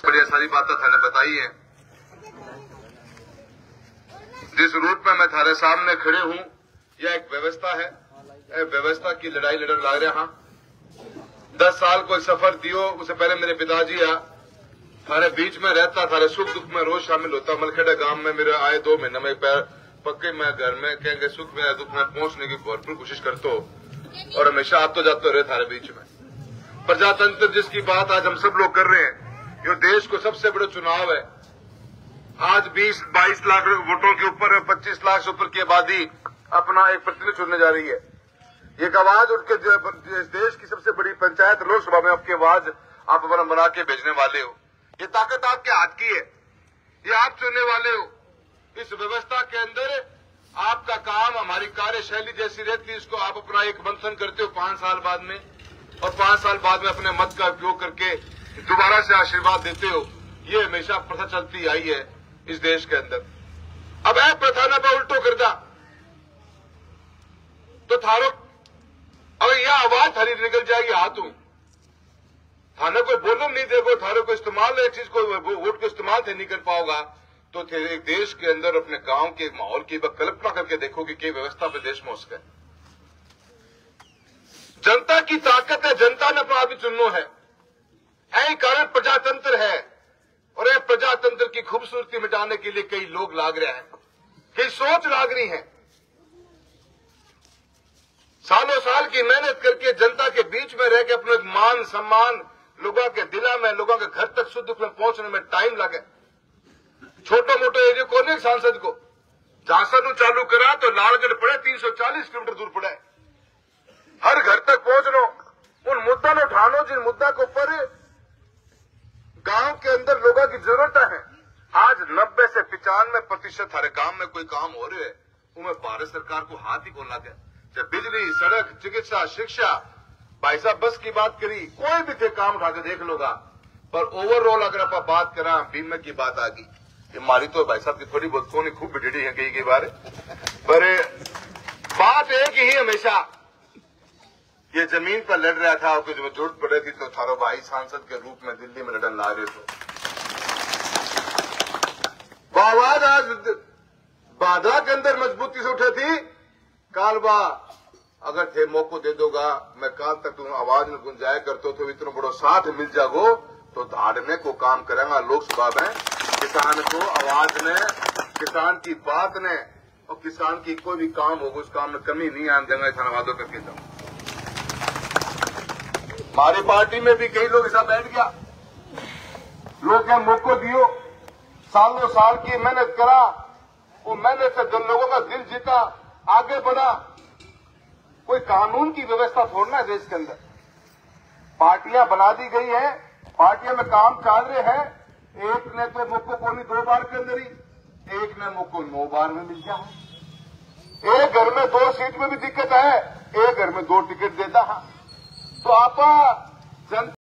बढ़िया सारी बातें थाने बताई है। जिस रूट में मैं थारे सामने खड़े हूं, यह एक व्यवस्था है। व्यवस्था की लड़ाई लड़ रहे हाँ। 10 साल कोई सफर दियो, उससे पहले मेरे पिताजी आ थारे बीच में रहता, थारे सुख दुख में रोज शामिल होता। मलखेड़ा गांव में मेरे आए 2 महीने में पैर पक्के मैं घर में कहेंगे सुख में दुख में पहुंचने की भरपूर कोशिश करते हो और हमेशा आते जाते रहे थारे बीच में। प्रजातंत्र जिसकी बात आज हम सब लोग कर रहे हैं, ये देश को सबसे बड़ा चुनाव है। आज 20-22 लाख वोटों के ऊपर 25 लाख से ऊपर की आबादी अपना एक प्रतिनिधि चुनने जा रही है। एक आवाज उठ के देश की सबसे बड़ी पंचायत लोकसभा में आपकी आवाज आप अपना बना के भेजने वाले हो। ये ताकत आपके हाथ की है, ये आप चुनने वाले हो। इस व्यवस्था के अंदर आपका काम हमारी कार्यशैली जैसी रहती है, इसको आप अपना एक मंथन करते हो 5 साल बाद में, और 5 साल बाद में अपने मत का उपयोग करके दोबारा से आशीर्वाद देते हो। ये हमेशा प्रथा चलती आई है इस देश के अंदर। अब ऐ प्रथा न पर उल्टो करता तो थारो अगर यह आवाज थारी निकल जाएगी हाथों, थाने कोई बोलूं नहीं देखो, थारे को इस्तेमाल एक चीज को वोट को इस्तेमाल थे नहीं कर पाओगा तो एक देश के अंदर अपने गांव के माहौल की कल्पना करके देखोगे कि व्यवस्था पे देश में हो सके। जनता की ताकत है, जनता ने अपना आदमी चुनना है। यही कारण प्रजातंत्र है, और यह प्रजातंत्र की खूबसूरती मिटाने के लिए कई लोग लाग रहे हैं, कई सोच लाग रही है। सालों साल की मेहनत करके जनता के बीच में रह के अपने मान सम्मान लोगों के दिला में, लोगों के घर तक सुख दुख में पहुंचने में टाइम लगे। छोटे मोटे एरिया को नहीं सांसद को झांसा चालू करा तो लालगढ़ पड़े 340 किलोमीटर दूर पड़े। हर घर तक पहुंच लो, उन मुद्दा ने उठानो जिन मुद्दा के ऊपर गांव के अंदर लोगों की जरूरत है। आज 90 से 95% हर गांव में कोई काम हो रहे है, उनमें भारत सरकार को हाथ ही कौन लगे। चाहे बिजली, सड़क, चिकित्सा, शिक्षा, भाई साहब बस की बात करी, कोई भी थे काम उठा के देख लोगा। पर ओवरऑल अगर आप बात करा, बीमे की बात आ गई। हमारी तो भाई साहब की थोड़ी बहुत कोनी खूब बिगड़ी है कई बार, पर बात एक ही हमेशा, ये जमीन पर लड़ रहा था, कुछ जरूरत पड़ रही थी तो थारो भाई सांसद के रूप में दिल्ली में लड़न ला रहे थे। वो आवाज आज बाधा के अंदर मजबूती से उठे थी। कालबा अगर थे मौको दे दोगा, मैं काल तक तुम आवाज में गुंजाया करते हो तो इतना बड़ो साथ मिल जागो तो धाड़ने को काम करेंगा लोकसभा में। किसान को आवाज ने, किसान की बात ने, और किसान की कोई भी काम होगा उस काम में कमी नहीं आने देंगे। धन्यवादों करके जाऊं, हमारी पार्टी में भी कई लोग ऐसा बैठ गया, लोग क्या मौको दियो, सालों साल की मेहनत करा, वो मेहनत से लोगों का दिल जीता, आगे बढ़ा। कोई कानून की व्यवस्था थोड़ना है देश के अंदर। पार्टियां बना दी गई है, पार्टियां में काम चल रहे हैं। एक ने तो मौको को नहीं 2 बार के अंदर ही, एक ने मौको 9 बार में मिल गया है। एक घर में 2 सीट में भी दिक्कत है, एक घर में 2 टिकट देता है। तो आप जनता